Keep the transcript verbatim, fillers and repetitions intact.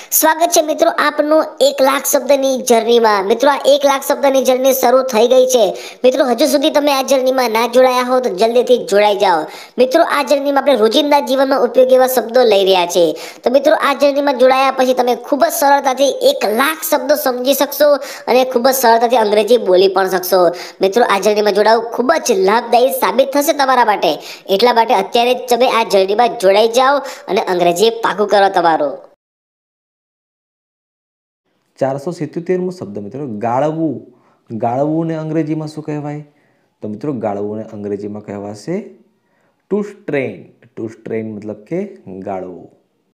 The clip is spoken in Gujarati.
સ્વાગત છે મિત્રો આપનું એક લાખ શબ્દની જર્નીમાં। મિત્રો આ એક લાખ શબ્દની જર્ની શરૂ થઈ ગઈ છે। મિત્રો હજુ સુધી તમે આ જર્નીમાં ના જોડાયા હો તો જલ્દીથી જોડાઈ જાઓ। મિત્રો આ જર્નીમાં આપણે રોજિંદા જીવનમાં ઉપયોગી એવા શબ્દો લઈ રહ્યા છે। તો મિત્રો આ જર્નીમાં જોડાયા પછી તમે ખૂબ જ સરળતાથી એક લાખ શબ્દો સમજી શકશો અને ખૂબ જ સરળતાથી અંગ્રેજી બોલી પણ શકશો। મિત્રો આ જર્નીમાં જોડાવું ખૂબ જ લાભદાયી સાબિત થશે તમારા માટે। એટલા માટે અત્યારે જ તમે આ જર્નીમાં જોડાઈ જાઓ અને અંગ્રેજી પાકું કરો તમારું। ચારસો સિત્યોતેરમો શબ્દ મિત્રો ગાળવું। ગાળવું ને અંગ્રેજીમાં શું કહેવાય? તો મિત્રો ગાળવું ને અંગ્રેજીમાં કહેવાશે ટુ સ્ટ્રેન। ટુ સ્ટ્રેન મતલબ કે ગાળવું।